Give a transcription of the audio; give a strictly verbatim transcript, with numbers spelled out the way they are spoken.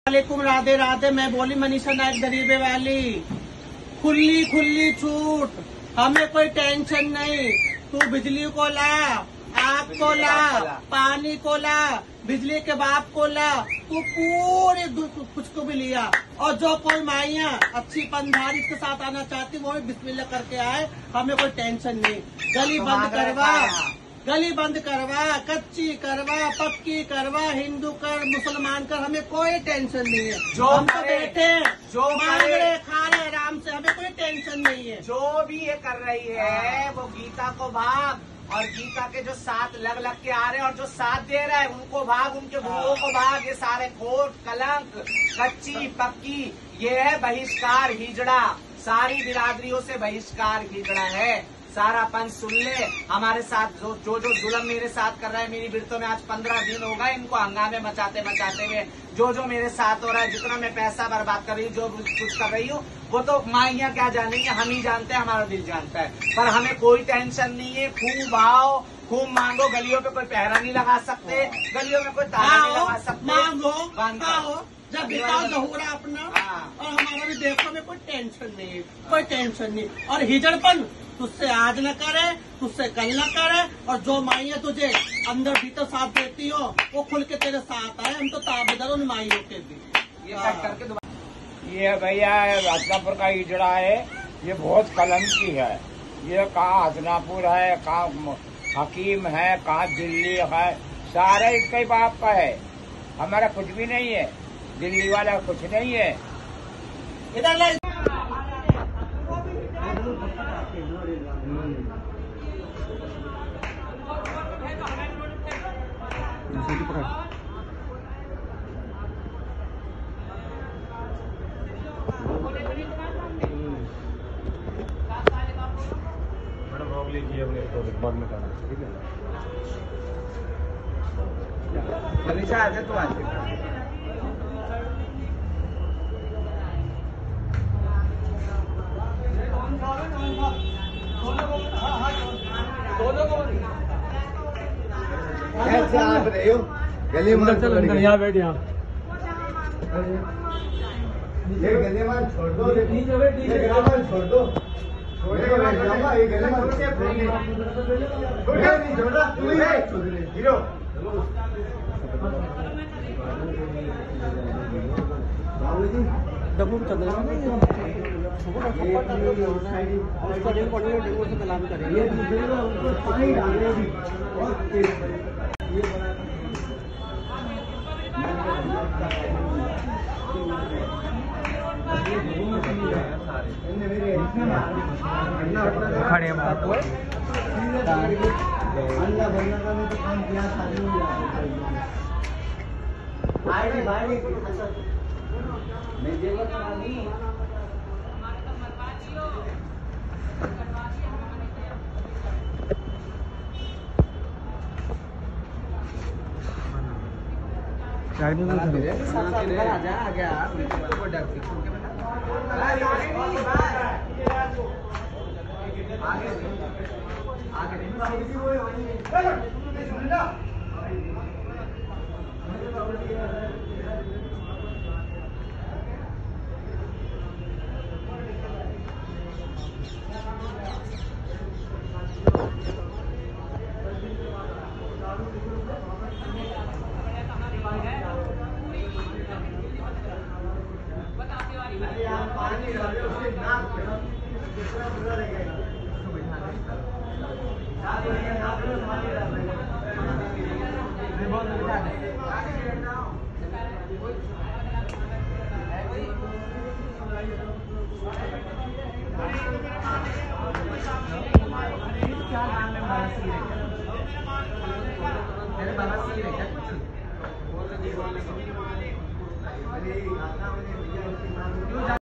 वालेकुम, राधे राधे। मैं बोली मनीषा नायक गरीबे वाली। खुली खुली छूट, हमें कोई टेंशन नहीं। तू बिजली को ला, आग को ला, पानी को ला, बिजली के बाप को ला, तू पूरे कुछ को भी लिया। और जो कोई माइया अच्छी पंधारी के साथ आना चाहती वो भी बिस्मिल्लाह करके आए, हमें कोई टेंशन नहीं। गली बंद करवा, गली बंद करवा, कच्ची करवा, पक्की करवा, हिंदू कर, मुसलमान कर, हमें कोई टेंशन नहीं है। जो हम तो बैठे जो मांग रहे खा रहे आराम से, हमें कोई टेंशन नहीं है। जो भी ये कर रही है वो गीता को भाग, और गीता के जो साथ लग लग के आ रहे हैं और जो साथ दे रहा है उनको भाग, उनके गुरुओं को भाग। ये सारे खोट कलंक, कच्ची पक्की, ये है बहिष्कार हिजड़ा। सारी बिरादरियों से बहिष्कार हिजड़ा है। सारा पंच सुन ले। हमारे साथ जो जो जो जुल्म मेरे साथ कर रहा है, मेरी बिरतों में आज पंद्रह दिन हो गए इनको हंगामे मचाते मचाते हुए। जो जो मेरे साथ हो रहा है, जितना मैं पैसा बर्बाद कर रही हूँ, जो कुछ कर रही हूँ, वो तो माइयाँ क्या जानेंगे, हम ही जानते हैं, हमारा दिल जानता है। पर हमें कोई टेंशन नहीं है। खूब आओ, खूब मांगो। गलियों पे कोई पहरा नहीं लगा सकते, गलियों में कोई ताला नहीं लगा सकते। मांगो, मांगो, जब दिखाओ जहूरा अपना। और हमारा भी देखो में कोई टेंशन नहीं है, कोई टेंशन नहीं। और हिजड़पन तुझसे आज न करे, तुझसे कल न करे। और जो माइया तुझे अंदर भीतर साथ देती हो वो खुल के तेरे साथ आए। हम तो ताबेदार उन माइयों के भी। ये कट करके ये भैया हसनापुर का हिजड़ा है, ये बहुत कलंकी है। ये कहाँ हसनापुर है, कहाँ हकीम है, कहाँ दिल्ली है, सारे इसके बाप का है। हमारा कुछ भी नहीं है, दिल्ली वाला कुछ नहीं है। इधर ले लीजिए अपने बाद में करना, ठीक है। मनीषा आ जा, तू आ जा। कैसे आप रहे हो? गली मार चल अंदर, यहाँ बैठ। यहाँ ये गली मार छोड़ दो, ठीक है ठीक है, गली मार छोड़ दो। छोड़ के बैठ जाऊंगा, ये गली मार छोड़ के नहीं छोड़ रहा, तू ही है हीरो। डब्बू चल रहा है उसका डेढ़ पॉइंट डेढ़ से कलाम करेंगे। खड़े अल्लाह भरना का तो काम किया आए भाई मैं जेवर नहीं क्या